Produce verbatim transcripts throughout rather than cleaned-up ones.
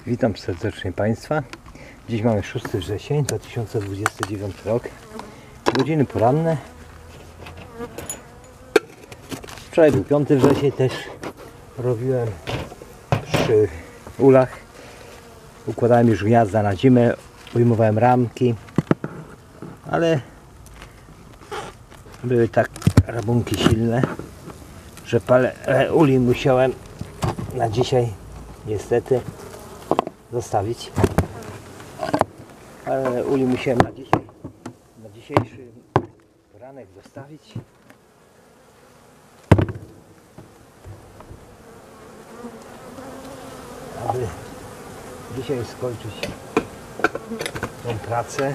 Witam serdecznie Państwa. Dziś mamy szósty wrzesień dwa tysiące dwudziesty dziewiąty rok. Godziny poranne. Wczoraj był piąty wrzesień, też robiłem przy ulach. Układałem już gniazda na zimę, ujmowałem ramki, ale były tak rabunki silne, że parę uli musiałem na dzisiaj niestety zostawić. Ale uli musiałem na dzisiaj, na dzisiejszy poranek zostawić. Aby dzisiaj skończyć tą pracę.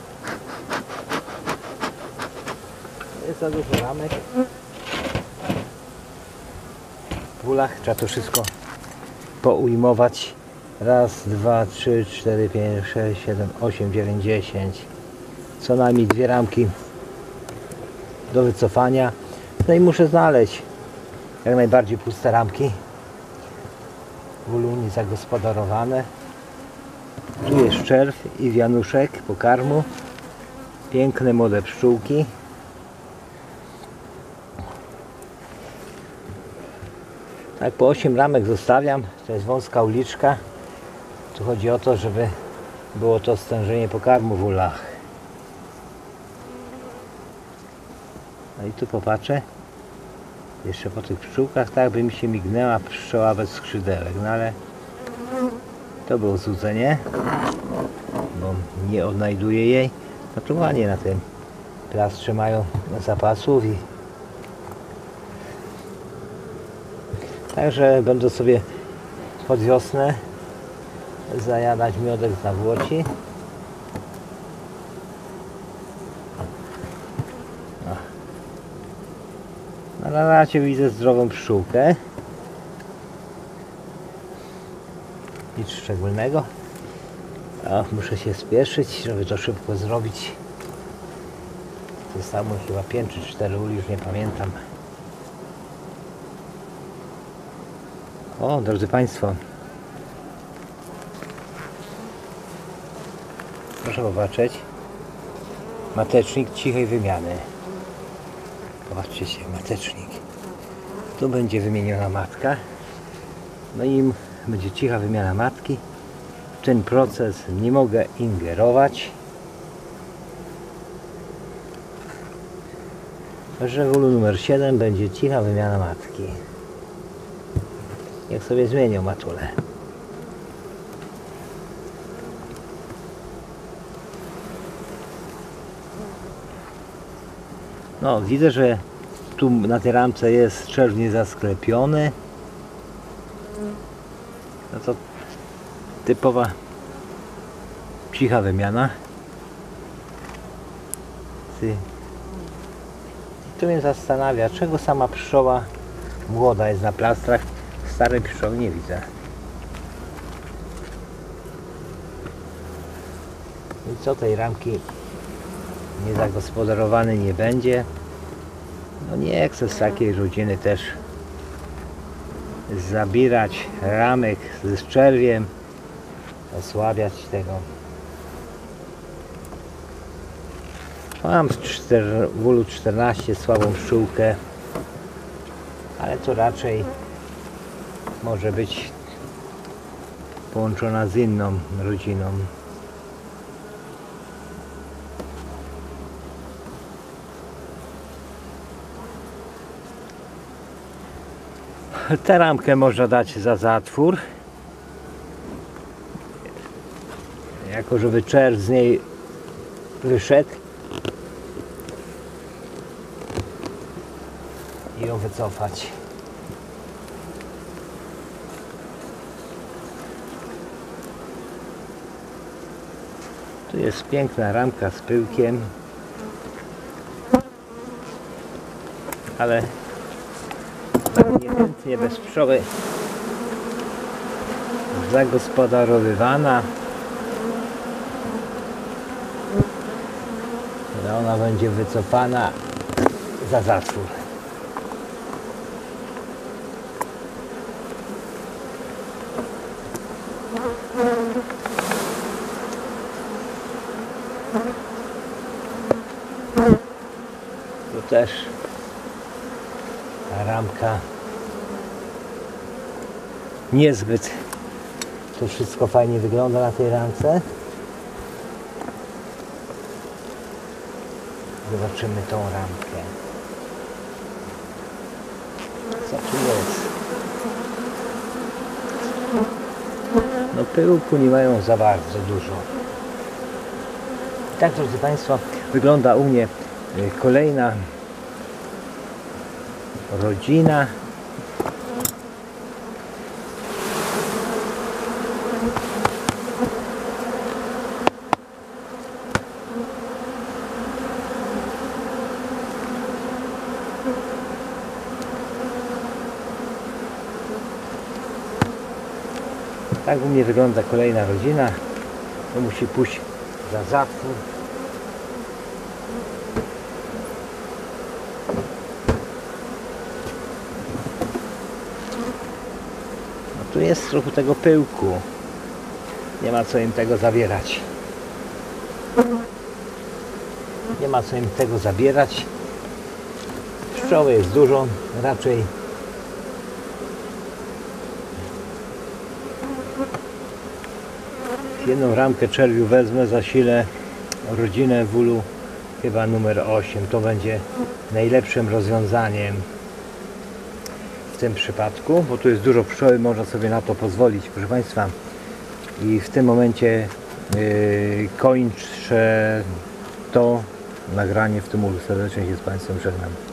Jest za dużo ramek. W ulach trzeba to wszystko poujmować. Raz, dwa, trzy, cztery, pięć, sześć, siedem, osiem, dziewięć, dziesięć. Co najmniej dwie ramki do wycofania. No i muszę znaleźć jak najbardziej puste ramki w ulu niezagospodarowane. Tu jest czerw i wianuszek pokarmu. Piękne młode pszczółki. Tak, po osiem ramek zostawiam. To jest wąska uliczka. Tu chodzi o to, żeby było to stężenie pokarmu w ulach. No i tu popatrzę. Jeszcze po tych pszczółkach, tak by mi się mignęła pszczoła bez skrzydełek. No ale to było złudzenie, bo nie odnajduję jej. Notowanie na tym plastrze mają zapasów i także będę sobie pod wiosnę zajadać miodek z nawłoci. No, na razie widzę zdrową pszczółkę. Nic szczególnego. O, muszę się spieszyć, żeby to szybko zrobić. Zostało chyba pięć czy cztery uli, już nie pamiętam. O, drodzy Państwo, proszę popatrzeć, matecznik cichej wymiany. Popatrzcie się, matecznik. Tu będzie wymieniona matka, no i będzie cicha wymiana matki. W ten proces nie mogę ingerować, że w ulu numer siedem będzie cicha wymiana matki. Niech sobie zmienią matulę. No, widzę, że tu na tej ramce jest czerw niezasklepiony. No to typowa cicha wymiana. I tu mnie zastanawia, czego sama pszczoła młoda jest na plastrach. Starej pszczoły nie widzę. I co, tej ramki niezagospodarowane nie będzie. No nie chcę z takiej rodziny też zabierać ramek z czerwiem, osłabiać tego. Mam w ulu czternaście słabą pszczółkę, ale to raczej może być połączona z inną rodziną. Tę ramkę można dać za zatwór, jako żeby czerw z niej wyszedł i ją wycofać. Tu jest piękna ramka z pyłkiem, ale tak niechętnie bez pszczoły zagospodarowywana. Ona będzie wycofana za zatwór. Tu też ta ramka niezbyt to wszystko fajnie wygląda na tej ramce. Zobaczymy tą ramkę. Co tu jest? No pyłku nie mają za bardzo dużo. I tak, drodzy Państwo, wygląda u mnie kolejna rodzina. Tak u mnie wygląda kolejna rodzina. To musi pójść za zatwór. No tu jest trochę tego pyłku. Nie ma co im tego zabierać. Nie ma co im tego zabierać. Pszczoły jest dużo, raczej jedną ramkę czerwiu wezmę, zasilę rodzinę w ulu chyba numer osiem. To będzie najlepszym rozwiązaniem w tym przypadku, bo tu jest dużo pszczoły, można sobie na to pozwolić, proszę Państwa. I w tym momencie yy, kończę to nagranie w tym ulu. Serdecznie się z Państwem żegnam.